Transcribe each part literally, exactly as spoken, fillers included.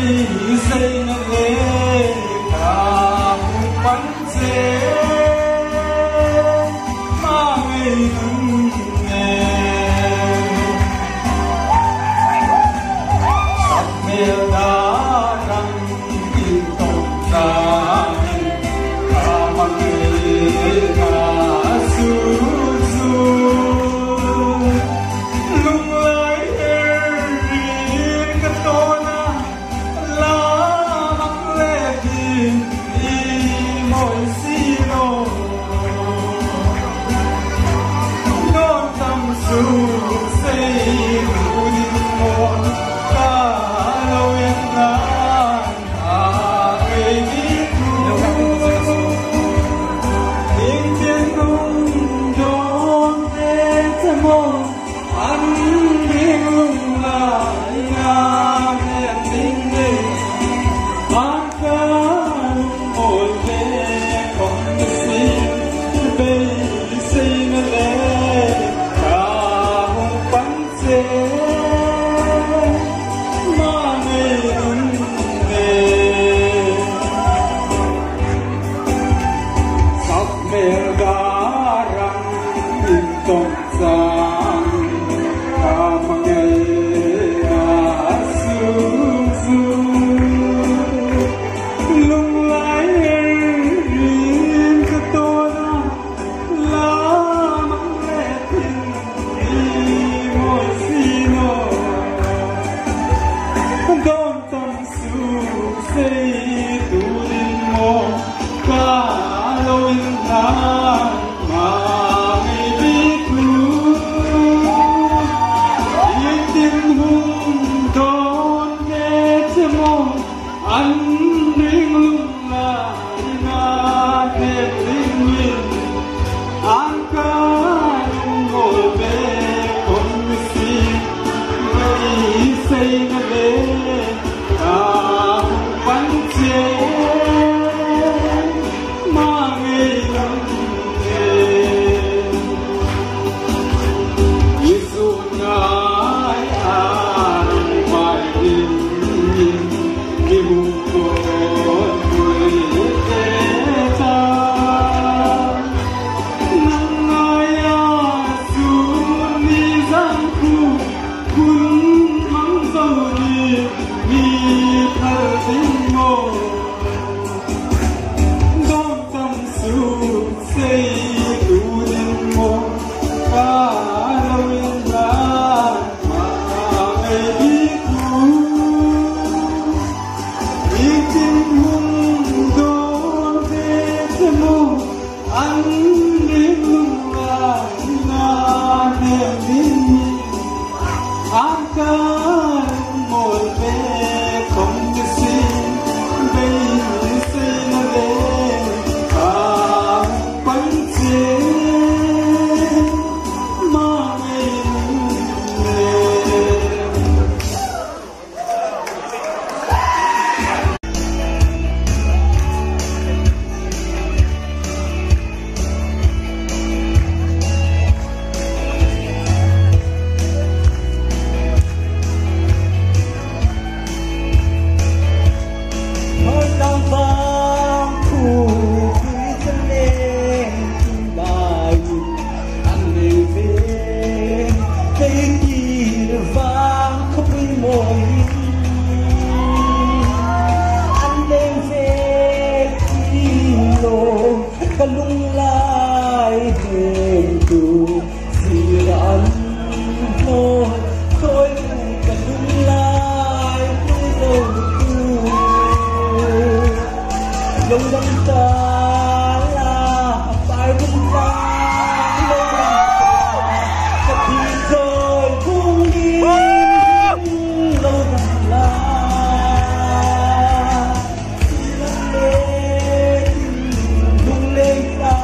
xây nó lê cả một bánh dê mà ngày nâng nghe sắp mê đã răng in tổng ra cả mặt nghề cả su su lung lái riêng cái tôi na lá mắt lệ tìm đi mỗi xí đồ đón tâm su xây đủ đi một ta lâu yên nan à người đi tiếng tiếng không đón thế thầm mong anh biết lung lại ngàn em tình đi anh ca một về còn xin bây xin lệ cả một bánh dê mà ngày nâng về sắp mẹ đã răng in tổng giang cả một ngày à sương sương lung lái riêng cái tôi na lá mắt lệ tình đi mỗi xí nô đón tâm su xây đủ đến một cả lâu yên nan mà ngày đi cứu yên tiếng hùng đón nghe thêm mong anh riêng lung lại ngàn em linh linh anh ca ngồi về con xin ngày xây nó lên cả bánh dê mà ngày nâng về Giêsu ngài an bài in cái hùng con người thế cha nâng ngài xuống đi giang khu quân mắng dâu đi vì thờ tình ngộ đón tâm su xây đủ đến một cả lâu yên nan mà ngày đi cứu ý tình hùng đón thế thế mô anh riêng lung lại ngàn em linh anh ca một về không được xin bây xây nó lên cả bánh dê mà ngày nâng lên Hơi đang vang khu vui chân lên chung bài anh về về cây gì vang khóc bên môi anh đem về kilo cả lung lại đêm tù gì anh thôi thôi cả lung lại đâu lòng đâm ta là phải vững vàng lâu năm qua thì rồi cũng đi lâu năm là lung lên lung lên ta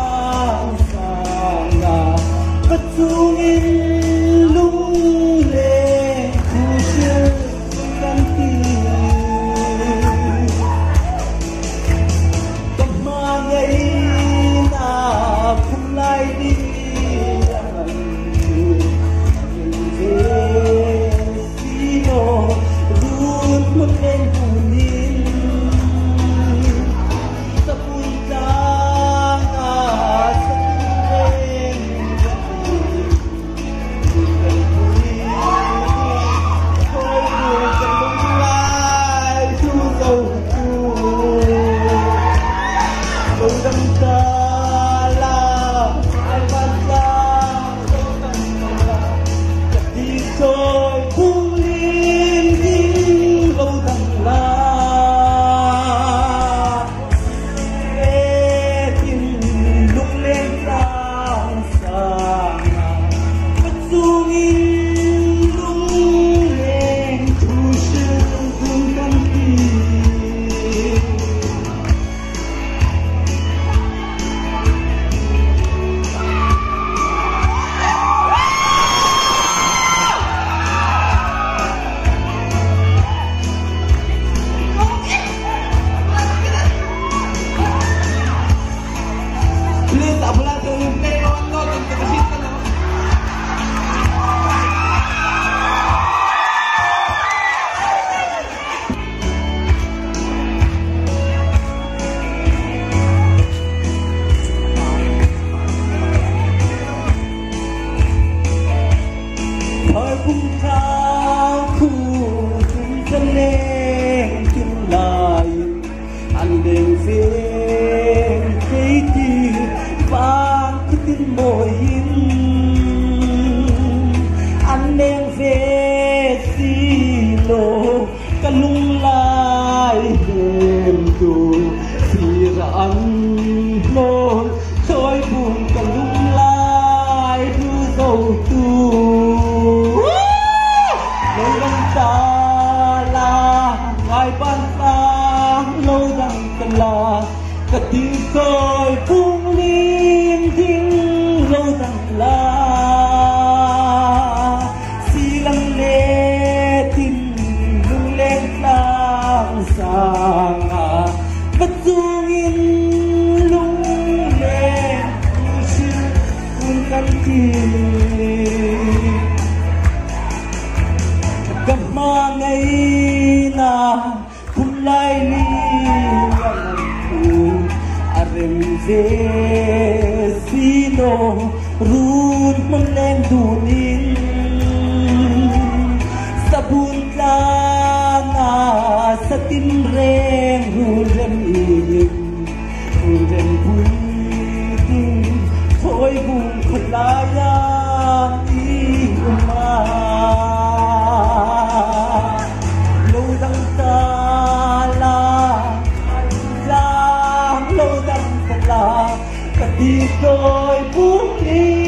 về sino run mong lên dunin sa bunta nga sa tinreng rulen ilim rulen puitin thôi buông kulaya iuma lâu đăng ta la la lâu đăng ta la cả đi rồi buông đi